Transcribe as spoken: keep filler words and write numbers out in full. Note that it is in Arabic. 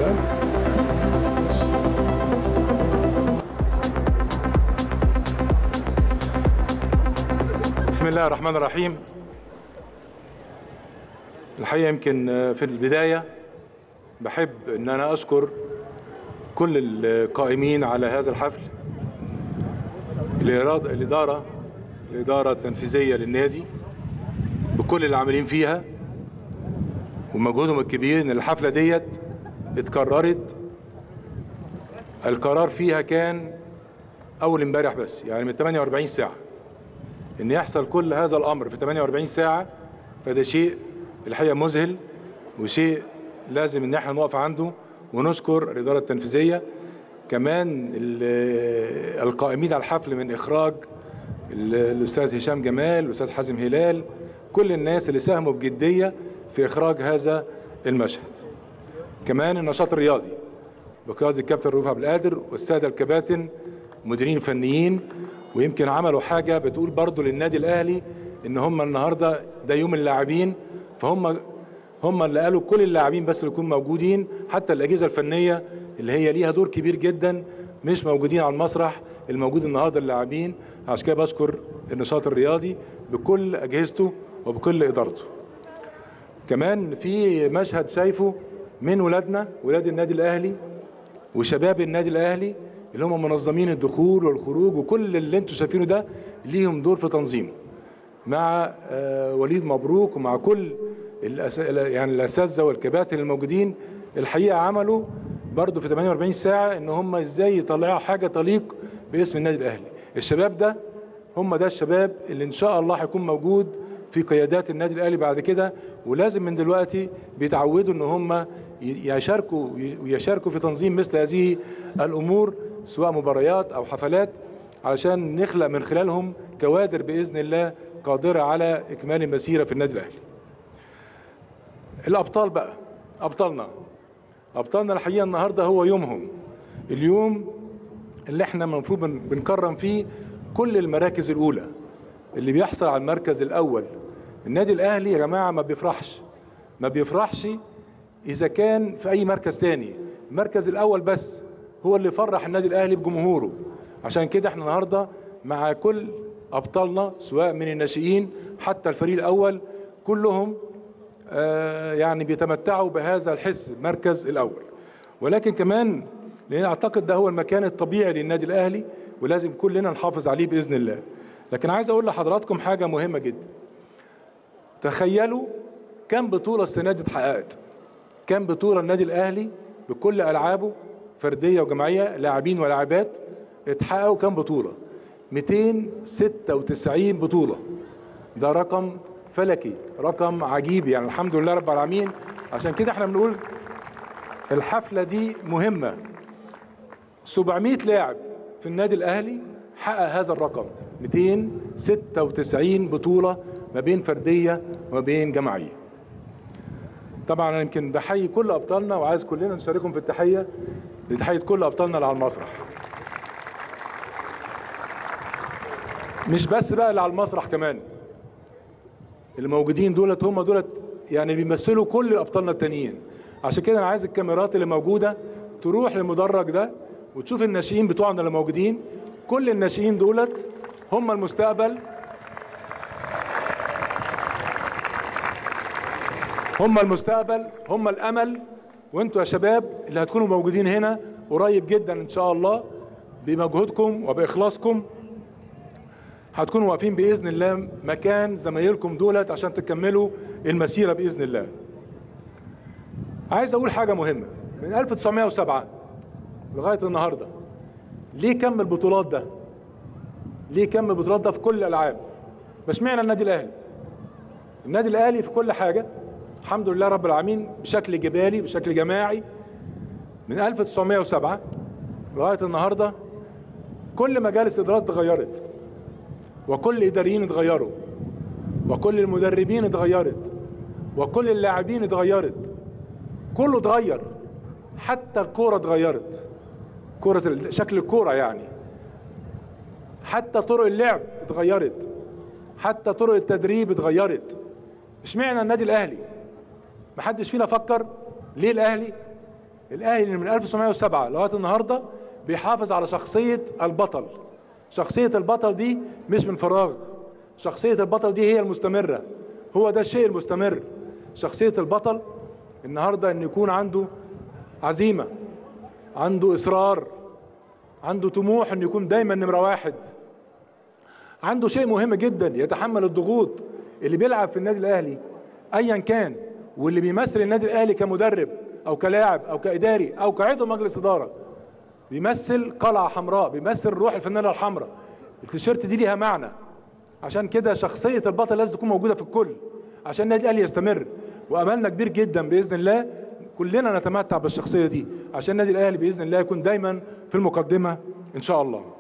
بسم الله الرحمن الرحيم. الحقيقة يمكن في البداية بحب أن أنا أشكر كل القائمين على هذا الحفل، الإدارة الإدارة التنفيذية للنادي بكل اللي عاملين فيها ومجهودهم الكبير. إن الحفلة ديت اتكررت، القرار فيها كان أول امبارح بس، يعني من ثمانية وأربعين ساعة، إن يحصل كل هذا الأمر في ثمانية وأربعين ساعة، فده شيء الحقيقة مذهل وشيء لازم إن احنا نقف عنده ونشكر الإدارة التنفيذية. كمان القائمين على الحفل من إخراج الأستاذ هشام جمال، الأستاذ حازم هلال، كل الناس اللي ساهموا بجدية في إخراج هذا المشهد. كمان النشاط الرياضي بقيادة الكابتن رؤوف عبد القادر والسادة الكباتن مديرين فنيين، ويمكن عملوا حاجة بتقول برضو للنادي الأهلي إن هم النهاردة ده يوم اللاعبين، فهم هم اللي قالوا كل اللاعبين بس اللي يكونوا موجودين، حتى الأجهزة الفنية اللي هي ليها دور كبير جدا مش موجودين على المسرح، الموجود النهارده اللاعبين. عشان كده بشكر النشاط الرياضي بكل أجهزته وبكل إدارته. كمان في مشهد شايفه من ولادنا ولاد النادي الأهلي وشباب النادي الأهلي اللي هم منظمين الدخول والخروج، وكل اللي انتم شايفينه ده ليهم دور في تنظيمه، مع وليد مبروك ومع كل الأس... يعني الاساتذه والكباتن الموجودين. الحقيقه عملوا برضه في ثمانية وأربعين ساعه ان هم ازاي يطلعوا حاجه تليق باسم النادي الاهلي. الشباب ده هم ده الشباب اللي ان شاء الله هيكون موجود في قيادات النادي الاهلي بعد كده، ولازم من دلوقتي بيتعودوا ان هم يشاركوا ويشاركوا في تنظيم مثل هذه الامور، سواء مباريات او حفلات، علشان نخلق من خلالهم كوادر باذن الله قادره على اكمال المسيره في النادي الاهلي. الابطال بقى، ابطالنا ابطالنا الحقيقه النهارده هو يومهم، اليوم اللي احنا المفروض بنكرم فيه كل المراكز الاولى. اللي بيحصل على المركز الاول، النادي الاهلي يا جماعه ما بيفرحش ما بيفرحش اذا كان في اي مركز تاني، المركز الاول بس هو اللي يفرح النادي الاهلي بجمهوره. عشان كده احنا النهارده مع كل ابطالنا سواء من الناشئين حتى الفريق الاول، كلهم آه يعني بيتمتعوا بهذا الحس، المركز الاول. ولكن كمان لان اعتقد ده هو المكان الطبيعي للنادي الاهلي ولازم كلنا نحافظ عليه باذن الله. لكن عايز اقول لحضراتكم حاجه مهمه جدا. تخيلوا كم بطوله السنه دي اتحققت، كم بطوله النادي الاهلي بكل العابه فرديه وجماعيه، لاعبين ولاعبات، اتحققوا كم بطوله؟ مئتين وستة وتسعين بطوله. ده رقم فلكي، رقم عجيب، يعني الحمد لله رب العالمين. عشان كده احنا بنقول الحفله دي مهمه. سبعمئة لاعب في النادي الاهلي حقق هذا الرقم، مئتين وستة وتسعين بطوله ما بين فرديه وما بين جماعيه. طبعا انا يمكن بحيي كل ابطالنا وعايز كلنا نشاركهم في التحيه لتحيه كل ابطالنا اللي على المسرح. مش بس بقى اللي على المسرح، كمان اللي موجودين دولت هم دولت يعني بيمثلوا كل ابطالنا التانيين. عشان كده انا عايز الكاميرات اللي موجوده تروح للمدرج ده وتشوف الناشئين بتوعنا اللي موجودين. كل الناشئين دولت هم المستقبل، هم المستقبل، هم الامل. وانتوا يا شباب اللي هتكونوا موجودين هنا قريب جدا ان شاء الله بمجهودكم وباخلاصكم هتكونوا واقفين باذن الله مكان زمايلكم دولت عشان تكملوا المسيره باذن الله. عايز اقول حاجه مهمه. من ألف وتسعمئة وسبعة لغايه النهارده ليه كم البطولات ده؟ ليه كم البطولات ده في كل الالعاب؟ مش معنى النادي الاهلي. النادي الاهلي في كل حاجه الحمد لله رب العالمين بشكل جبالي بشكل جماعي. من ألف وتسعمئة وسبعة لغايه النهارده كل مجالس الادارات اتغيرت، وكل الاداريين اتغيروا، وكل المدربين اتغيرت، وكل اللاعبين اتغيرت، كله اتغير. حتى الكوره اتغيرت، كوره شكل الكوره يعني، حتى طرق اللعب اتغيرت، حتى طرق التدريب اتغيرت. اشمعنى النادي الاهلي؟ محدش فينا فكر ليه الاهلي؟ الاهلي اللي من ألف وتسعمائة وسبعة لغايه النهارده بيحافظ على شخصيه البطل. شخصيه البطل دي مش من فراغ، شخصيه البطل دي هي المستمره، هو ده الشيء المستمر. شخصيه البطل النهارده ان يكون عنده عزيمه، عنده اصرار، عنده طموح ان يكون دايما نمره واحد، عنده شيء مهم جدا يتحمل الضغوط. اللي بيلعب في النادي الاهلي ايا كان، واللي بيمثل النادي الاهلي كمدرب او كلاعب او كاداري او كعضو مجلس اداره، بيمثل قلعه حمراء، بيمثل روح الفانيلا الحمراء. التيشيرت دي ليها معنى، عشان كده شخصيه البطل لازم تكون موجوده في الكل عشان النادي الاهلي يستمر. واملنا كبير جدا باذن الله كلنا نتمتع بالشخصيه دي عشان النادي الاهلي باذن الله يكون دايما في المقدمه ان شاء الله.